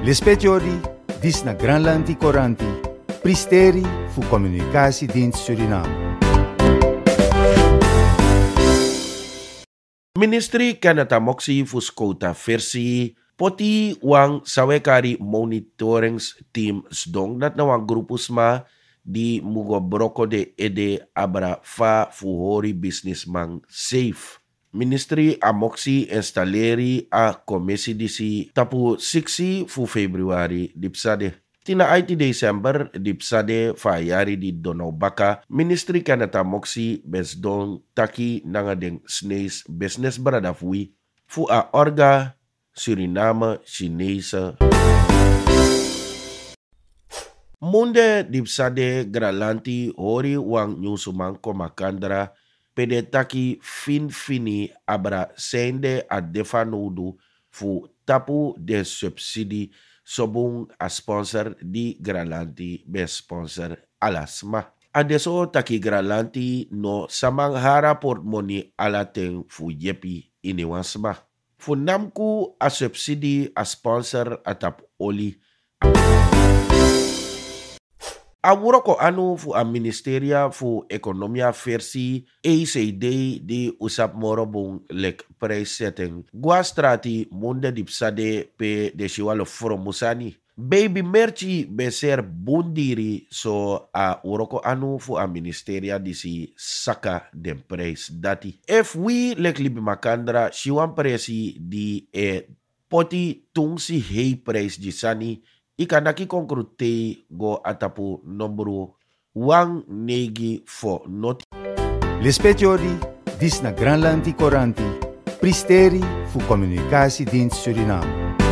L'espetiori dis na Granlandi Coranti, pristeri fu Communicatiedienst Suriname. Ministry Canada Moxie Fuscota Versi poti wang sawekari monitoringsteam sdong dat na wang grupus ma di mugo broko de ede abra fa fuhori businessman safe. Ministry a Moxie installeri a komisi disi tapu 6 fu Februari dipsade. Tina IT December dipsade fa yari di Donau Baka, Ministry Canada Moxie besdong taki nanga deng snees business barada fui fu a orga Suriname Chinese. Munde dipsade gralanti hori wang nyusumang komakandra pede taki fini abra sende a defanudu fu tapu de subsidi sobung a sponsor di gralanti be sponsor alasma. Adeso taki gralanti no samang hara portmoni alateng fu yepi iniwasma. Fu namku a subsidi a sponsor atap oli. Awuro ko anu fu a ministeria fu ekonomia versi ECD di usap morobung lek presetting. Gua strati munde dipsade pe de shiwalo fromusani. Baby merci beser bundiri so a uroko anu fu a ministeria di si saka den pres dati. If we lek libi makandra shiwan presi di poti tungsi hei pres di sani ikanaki konkrute go atapu nombru wang negi fo not. L'espetiori dis na Granlandi Coranti, pristeri fu Communicatiedienst Suriname.